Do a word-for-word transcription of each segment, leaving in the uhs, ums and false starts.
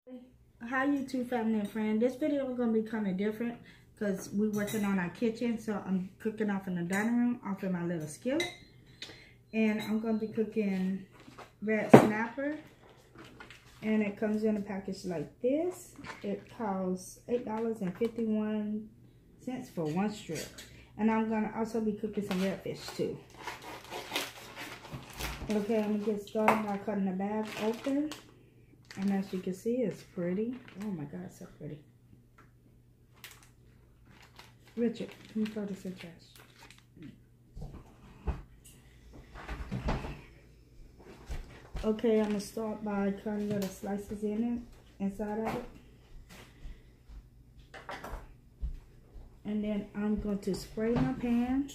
Hi YouTube family and friend. This video is going to be kind of different because we're working on our kitchen. So I'm cooking off in the dining room off of my little skillet. And I'm going to be cooking red snapper. And it comes in a package like this. It costs eight dollars and fifty-one cents for one strip. And I'm going to also be cooking some redfish too. Okay, I'm going to get started by cutting the bag open. And as you can see, it's pretty. Oh my God, so pretty. Richard, can you throw this in trash? Okay, I'm going to start by cutting little slices in it, inside of it. And then I'm going to spray my pan.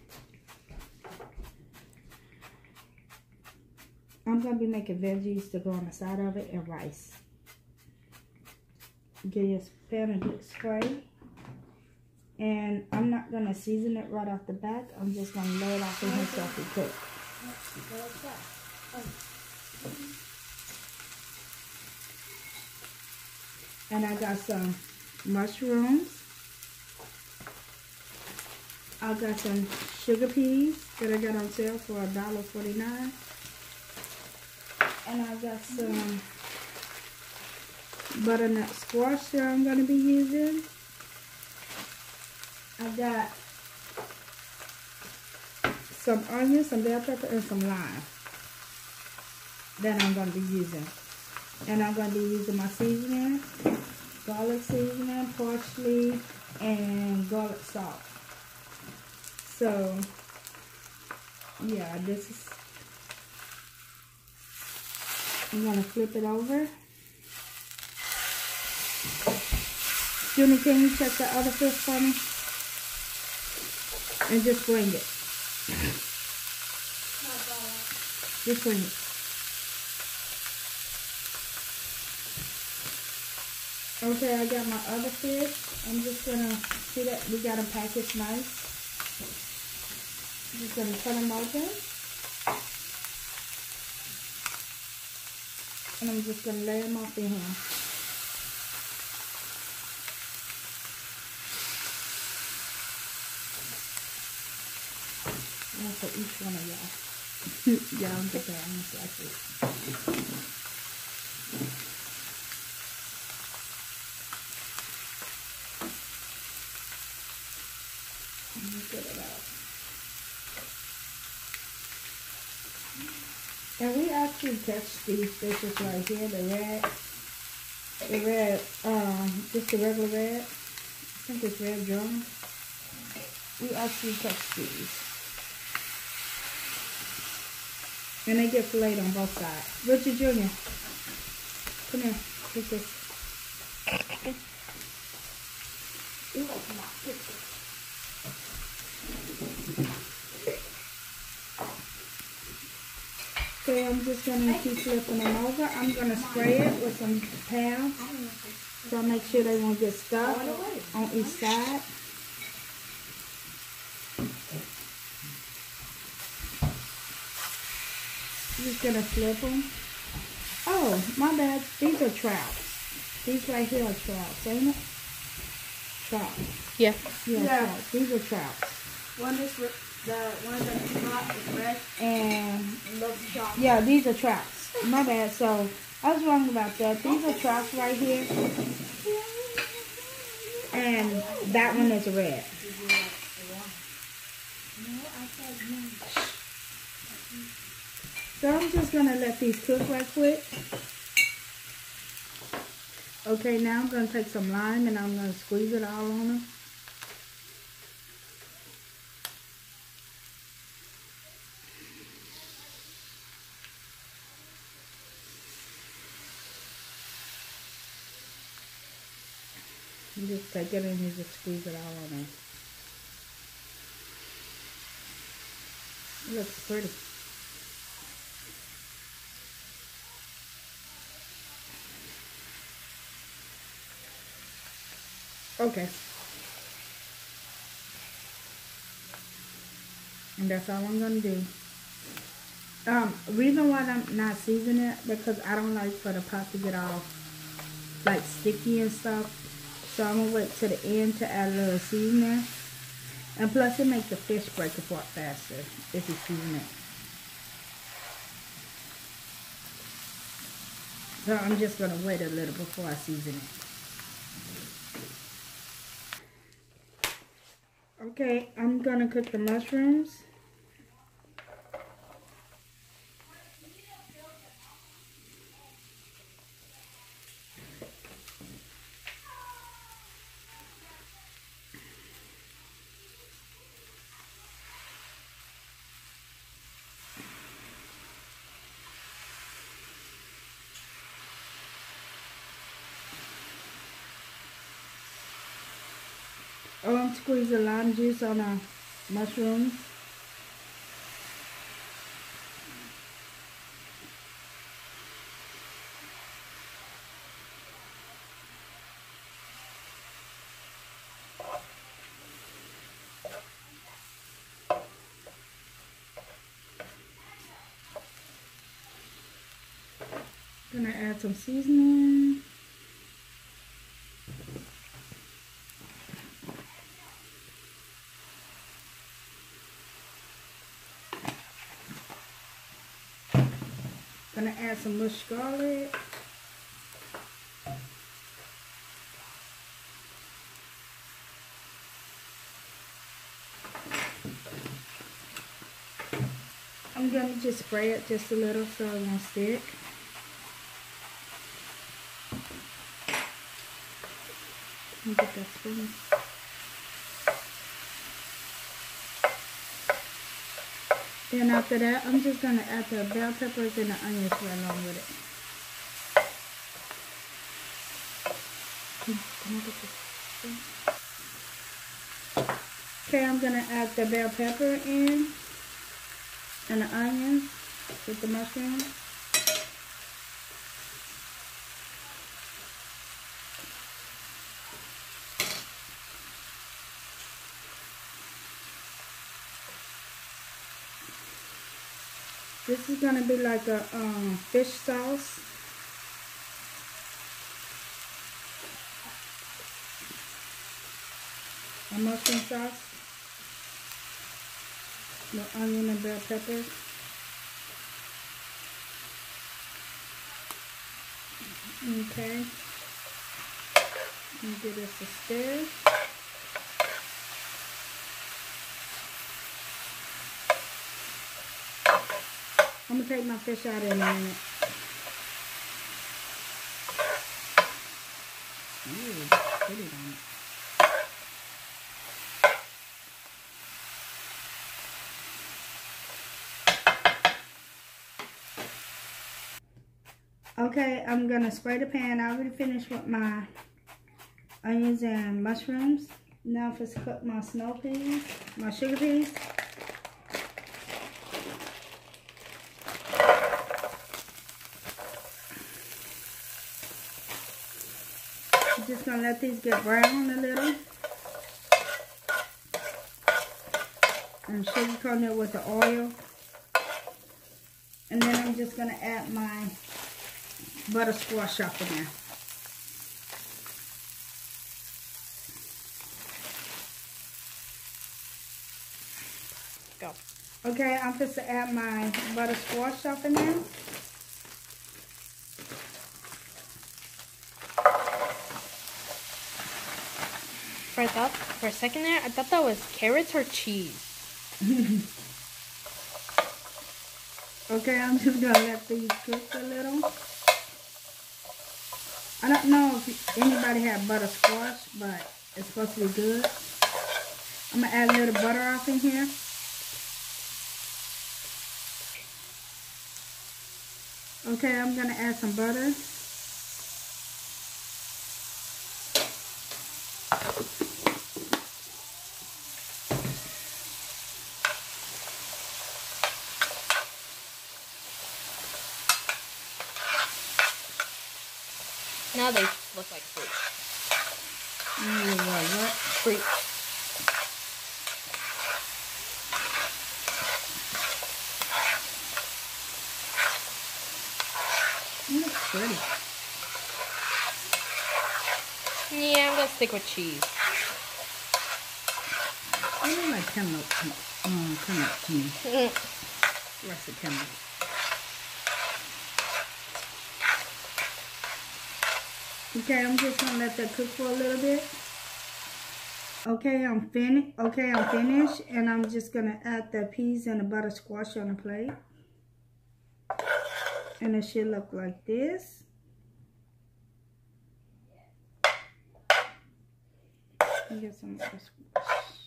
I'm going to be making veggies to go on the side of it and rice. Get your pan a good spray. And I'm not going to season it right off the back. I'm just going to lay it off in here so I can cook. And I got some mushrooms. I got some sugar peas that I got on sale for a dollar forty-nine. And I got some butternut squash that I'm going to be using. I got some onions, some bell pepper, and some lime that I'm going to be using. And I'm going to be using my seasoning, garlic seasoning, parsley, and garlic salt. So, yeah, this is... I'm going to flip it over. Junior, can you check the other fish for me? And just bring it. Just bring it. Okay, I got my other fish. I'm just going to, see that we got them packaged nice. I'm just going to cut them open. And I'm just going to lay them off in here. One for each one of y'all. Y'all get that on this like this. Let me get it out. And we actually catch these fishes right here, the red, the red, um, just the regular red. I think it's red drum. We actually catch these. And they get filleted on both sides. Richard Junior, come here, take this. Ooh, come on, take this. Okay, I'm just going to keep flipping them over. I'm going to spray it with some Pam. So I'll make sure they won't get stuck on each side. I'm just going to flip them. Oh, my bad. These are trouts. These right here are trouts, ain't it? Trouts. Yeah. Yeah, yeah. Trouts. These are trouts. One is the one that's hot is red and looks sharp. Yeah, these are trouts. My bad. So I was wrong about that. These are trouts right here, and that one is red. So I'm just gonna let these cook right quick. Okay, now I'm gonna take some lime and I'm gonna squeeze it all on them. You just take it and you just squeeze it all on there. It looks pretty. Okay. And that's all I'm going to do. Um, reason why I'm not seasoning it, because I don't like for the pot to get all like sticky and stuff. So I'm gonna wait to the end to add a little seasoning. And plus it makes the fish break apart faster if you season it. So I'm just gonna wait a little before I season it. Okay, I'm gonna cook the mushrooms. Oh, I'm squeezing the lime juice on the mushrooms. Gonna add some seasoning. Gonna add some mushed garlic. I'm gonna just spray it just a little so it won't stick. Let me get that spoon. Then after that, I'm just gonna add the bell peppers and the onions right along with it. Can I get this spoon? Okay, I'm gonna add the bell pepper in and the onions with the mushrooms. This is gonna be like a um, fish sauce. A mushroom sauce. The onion and bell peppers. Okay. And give this a stir. I'm gonna take my fish out in a minute. Ooh, put it on it. Okay, I'm gonna spray the pan. I already finished with my onions and mushrooms. Now let's cook my snow peas, my sugar peas. I'm just gonna let these get brown a little. And sugarcoat it with the oil. And then I'm just gonna add my butter squash up in there. Go. Okay, I'm just to add my butter squash up in there. For, I thought, for a second there, I thought that was carrots or cheese. Okay, I'm just gonna let these cook a little. I don't know if anybody had butter squash, but it's supposed to be good. I'm gonna add a little butter off in here. Okay, I'm gonna add some butter. Now they look like fruit. Mm, what, what? Fruit. It looks pretty. Yeah, I'm gonna stick with cheese. I don't like cantaloupe. Um, cantaloupe to me. Mm. Rest of cantaloupe. Okay, I'm just gonna let that cook for a little bit. Okay, I'm finished. Okay, I'm finished, and I'm just gonna add the peas and the butter squash on the plate, and it should look like this. Let me get some butter squash.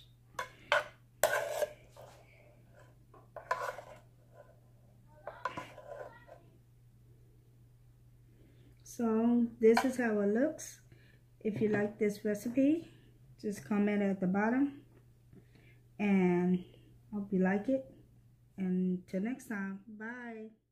So this is how it looks. If you like this recipe, just comment at the bottom, and hope you like it. And till next time, bye.